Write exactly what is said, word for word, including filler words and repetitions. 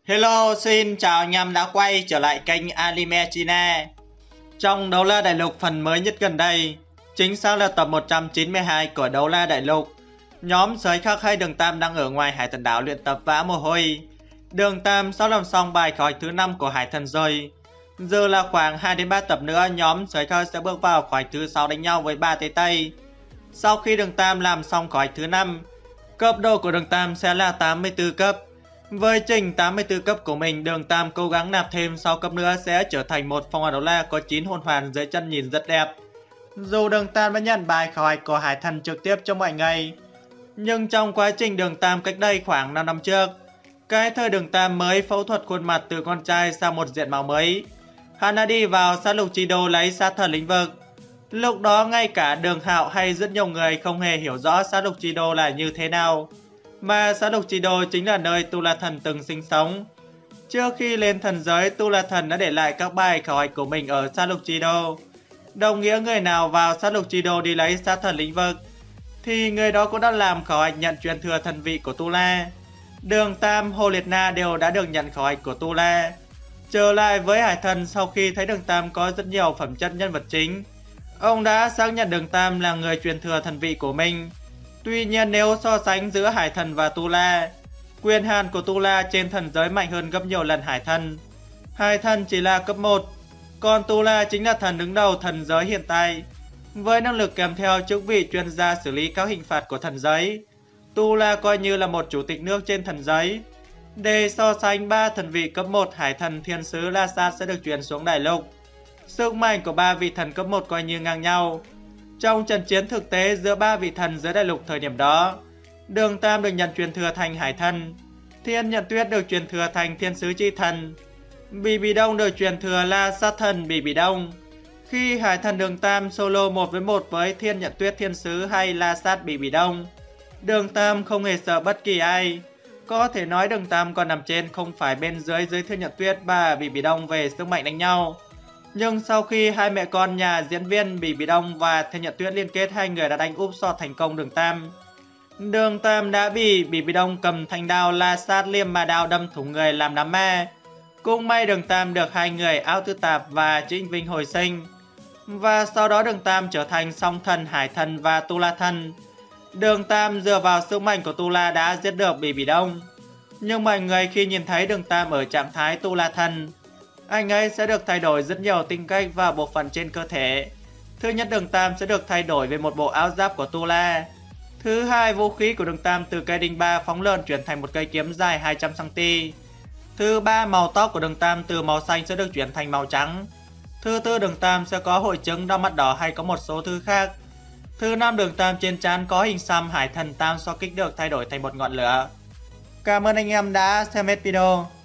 Hello, xin chào anh em đã quay trở lại kênh Anime China. Trong Đấu La Đại Lục phần mới nhất gần đây, chính xác là tập một trăm chín mươi hai của Đấu La Đại Lục, nhóm giới khắc hay Đường Tam đang ở ngoài Hải Thần Đảo luyện tập vã mồ hôi. Đường Tam sắp làm xong bài khói thứ năm của Hải Thần rồi. Giờ là khoảng hai đến ba tập nữa, nhóm giới khắc sẽ bước vào khói thứ sáu đánh nhau với ba Tế Tây. Sau khi Đường Tam làm xong khói thứ năm, cấp độ của Đường Tam sẽ là tám mươi tư cấp. Với trình tám mươi tư cấp của mình, Đường Tam cố gắng nạp thêm sáu cấp nữa sẽ trở thành một phong hỏa đấu la có chín hồn hoàn dưới chân nhìn rất đẹp. Dù Đường Tam đã nhận bài khảo hạch của Hải Thần trực tiếp trong mọi ngày, nhưng trong quá trình Đường Tam cách đây khoảng năm năm trước, cái thời Đường Tam mới phẫu thuật khuôn mặt từ con trai sang một diện mạo mới, hắn đã đi vào sát lục chi đô lấy sát thần lĩnh vực. Lúc đó ngay cả Đường Hạo hay rất nhiều người không hề hiểu rõ sát lục chi đô là như thế nào, mà sát lục chi đô chính là nơi Tu La Thần từng sinh sống. Trước khi lên thần giới, Tu La Thần đã để lại các bài khảo hạch của mình ở sát lục chi đô. Đồng nghĩa người nào vào sát lục chi đô đi lấy sát thần lĩnh vực thì người đó cũng đã làm khảo hạch nhận truyền thừa thần vị của Tu La. Đường Tam, Hồ Liệt Na đều đã được nhận khảo hạch của Tu La. Trở lại với Hải Thần, sau khi thấy Đường Tam có rất nhiều phẩm chất nhân vật chính, ông đã xác nhận Đường Tam là người truyền thừa thần vị của mình. Tuy nhiên nếu so sánh giữa Hải Thần và Tu La, quyền hạn của Tu La trên thần giới mạnh hơn gấp nhiều lần Hải Thần. Hải Thần chỉ là cấp một, còn Tu La chính là thần đứng đầu thần giới hiện tại. Với năng lực kèm theo chức vị chuyên gia xử lý các hình phạt của thần giới, Tu La coi như là một chủ tịch nước trên thần giới. Để so sánh ba thần vị cấp một, Hải Thần, Thiên Sứ, La Sát sẽ được chuyển xuống đại lục. Sức mạnh của ba vị thần cấp một coi như ngang nhau. Trong trận chiến thực tế giữa ba vị thần dưới đại lục thời điểm đó, Đường Tam được nhận truyền thừa thành Hải Thần, Thiên Nhận Tuyết được truyền thừa thành Thiên Sứ Chi Thần, Bì Bì Đông được truyền thừa La Sát Thần Bì Bì Đông. Khi Hải Thần Đường Tam solo một với một với Thiên Nhận Tuyết Thiên Sứ hay La Sát Bì Bì Đông, Đường Tam không hề sợ bất kỳ ai. Có thể nói Đường Tam còn nằm trên không phải bên dưới dưới Thiên Nhận Tuyết và Bì Bì Đông về sức mạnh đánh nhau. Nhưng sau khi hai mẹ con nhà diễn viên Bì Bì Đông và Thiên Nhận Tuyết liên kết, hai người đã đánh úp so thành công Đường Tam. Đường Tam đã bị Bì Bì Đông cầm thanh đao La Sát liêm mà đao đâm thủng người làm đám ma. Cũng may Đường Tam được hai người Áo Tư Tạp và Trịnh Vinh hồi sinh. Và sau đó Đường Tam trở thành song thần Hải Thần và Tu La Thần. Đường Tam dựa vào sức mạnh của Tu La đã giết được Bì Bì Đông. Nhưng mọi người khi nhìn thấy Đường Tam ở trạng thái Tu La Thần, anh ấy sẽ được thay đổi rất nhiều tính cách và bộ phận trên cơ thể. Thứ nhất, Đường Tam sẽ được thay đổi về một bộ áo giáp của Tu La. Thứ hai, vũ khí của Đường Tam từ cây đinh ba phóng lợn chuyển thành một cây kiếm dài hai trăm xăng ti mét. Thứ ba, màu tóc của Đường Tam từ màu xanh sẽ được chuyển thành màu trắng. Thứ tư, Đường Tam sẽ có hội chứng đau mắt đỏ hay có một số thứ khác. Thứ năm, Đường Tam trên trán có hình xăm Hải Thần Tam so kích được thay đổi thành một ngọn lửa. Cảm ơn anh em đã xem hết video.